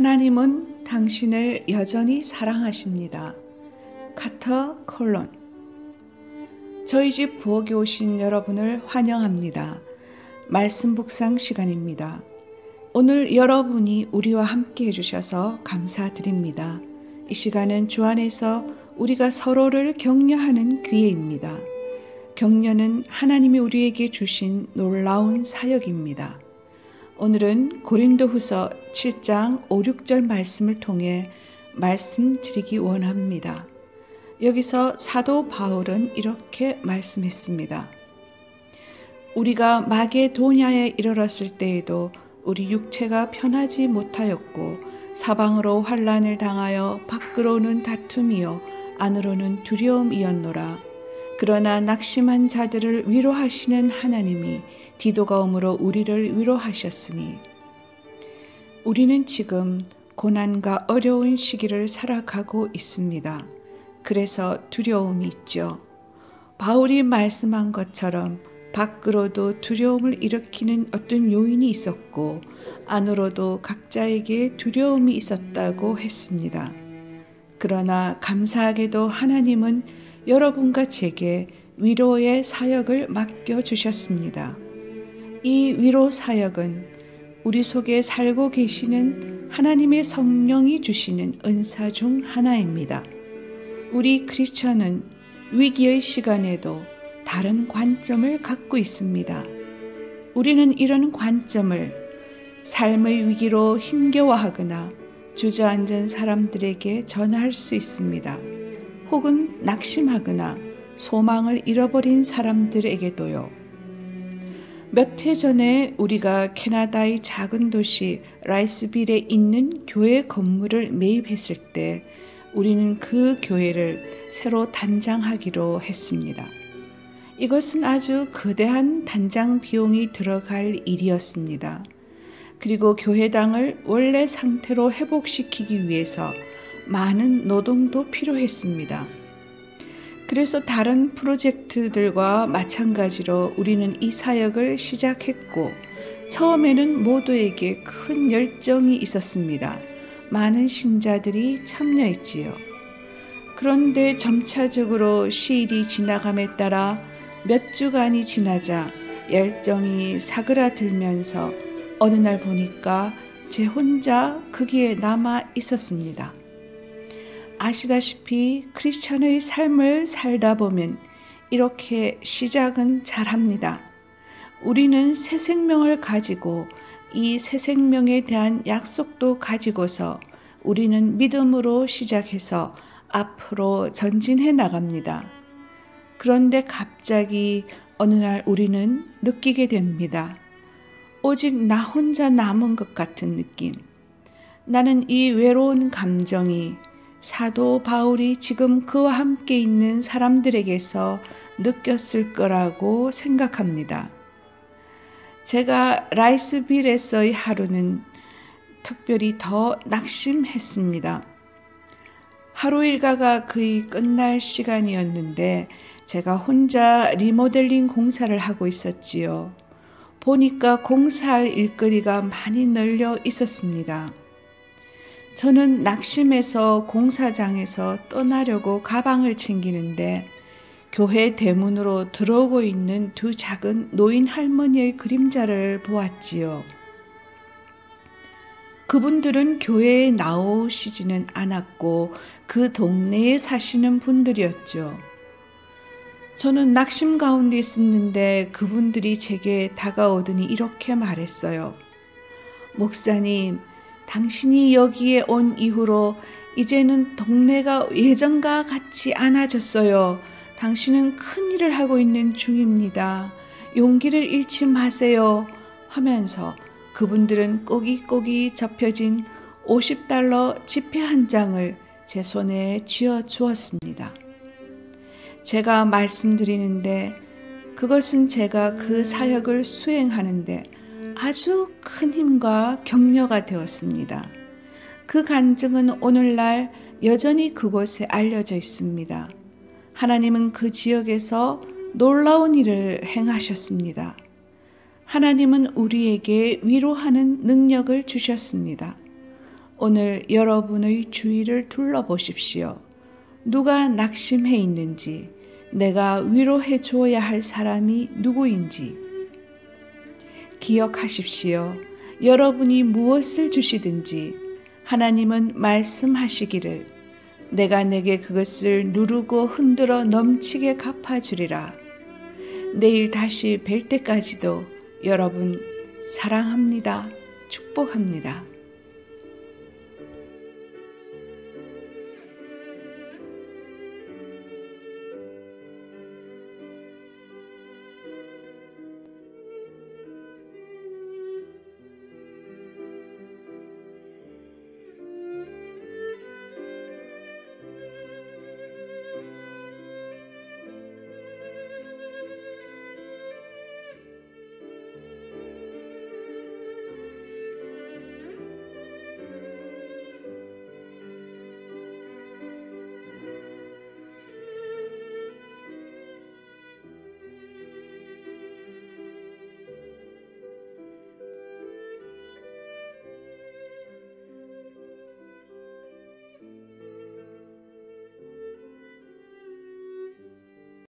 하나님은 당신을 여전히 사랑하십니다. 카터 콜론. 저희 집 부엌에 오신 여러분을 환영합니다. 말씀 묵상 시간입니다. 오늘 여러분이 우리와 함께 해주셔서 감사드립니다. 이 시간은 주 안에서 우리가 서로를 격려하는 기회입니다. 격려는 하나님이 우리에게 주신 놀라운 사역입니다. 오늘은 고린도후서 7장 5, 6절 말씀을 통해 말씀드리기 원합니다. 여기서 사도 바울은 이렇게 말씀했습니다. 우리가 마게도냐에 이르렀을 때에도 우리 육체가 편하지 못하였고 사방으로 환난을 당하여 밖으로는 다툼이요 안으로는 두려움이었노라. 그러나 낙심한 자들을 위로하시는 하나님이 디도가 오므로 우리를 위로하셨으니 우리는 지금 고난과 어려운 시기를 살아가고 있습니다. 그래서 두려움이 있죠. 바울이 말씀한 것처럼 밖으로도 두려움을 일으키는 어떤 요인이 있었고 안으로도 각자에게 두려움이 있었다고 했습니다. 그러나 감사하게도 하나님은 여러분과 제게 위로의 사역을 맡겨주셨습니다. 이 위로 사역은 우리 속에 살고 계시는 하나님의 성령이 주시는 은사 중 하나입니다. 우리 크리스천은 위기의 시간에도 다른 관점을 갖고 있습니다. 우리는 이런 관점을 삶의 위기로 힘겨워하거나 주저앉은 사람들에게 전할 수 있습니다. 혹은 낙심하거나 소망을 잃어버린 사람들에게도요. 몇 해 전에 우리가 캐나다의 작은 도시 라이스빌에 있는 교회 건물을 매입했을 때 우리는 그 교회를 새로 단장하기로 했습니다. 이것은 아주 거대한 단장 비용이 들어갈 일이었습니다. 그리고 교회당을 원래 상태로 회복시키기 위해서 많은 노동도 필요했습니다. 그래서 다른 프로젝트들과 마찬가지로 우리는 이 사역을 시작했고 처음에는 모두에게 큰 열정이 있었습니다. 많은 신자들이 참여했지요. 그런데 점차적으로 시일이 지나감에 따라 몇 주간이 지나자 열정이 사그라들면서 어느 날 보니까 제 혼자 거기에 남아 있었습니다. 아시다시피 크리스천의 삶을 살다 보면 이렇게 시작은 잘합니다. 우리는 새 생명을 가지고 이 새 생명에 대한 약속도 가지고서 우리는 믿음으로 시작해서 앞으로 전진해 나갑니다. 그런데 갑자기 어느 날 우리는 느끼게 됩니다. 오직 나 혼자 남은 것 같은 느낌. 나는 이 외로운 감정이 사도 바울이 지금 그와 함께 있는 사람들에게서 느꼈을 거라고 생각합니다. 제가 라이스빌에서의 하루는 특별히 더 낙심했습니다. 하루 일과가 거의 끝날 시간이었는데 제가 혼자 리모델링 공사를 하고 있었지요. 보니까 공사할 일거리가 많이 널려 있었습니다. 저는 낙심해서 공사장에서 떠나려고 가방을 챙기는데 교회 대문으로 들어오고 있는 두 작은 노인 할머니의 그림자를 보았지요. 그분들은 교회에 나오시지는 않았고 그 동네에 사시는 분들이었죠. 저는 낙심 가운데 있었는데 그분들이 제게 다가오더니 이렇게 말했어요. 목사님, 당신이 여기에 온 이후로 이제는 동네가 예전과 같지 않아졌어요. 당신은 큰 일을 하고 있는 중입니다. 용기를 잃지 마세요. 하면서 그분들은 꼬깃꼬깃 접혀진 $50 지폐 한 장을 제 손에 쥐어 주었습니다. 제가 말씀드리는데 그것은 제가 그 사역을 수행하는데 아주 큰 힘과 격려가 되었습니다. 그 간증은 오늘날 여전히 그곳에 알려져 있습니다. 하나님은 그 지역에서 놀라운 일을 행하셨습니다. 하나님은 우리에게 위로하는 능력을 주셨습니다. 오늘 여러분의 주위를 둘러보십시오. 누가 낙심해 있는지, 내가 위로해 줘야 할 사람이 누구인지. 기억하십시오. 여러분이 무엇을 주시든지 하나님은 말씀하시기를 내가 내게 그것을 누르고 흔들어 넘치게 갚아주리라. 내일 다시 뵐 때까지도 여러분 사랑합니다. 축복합니다.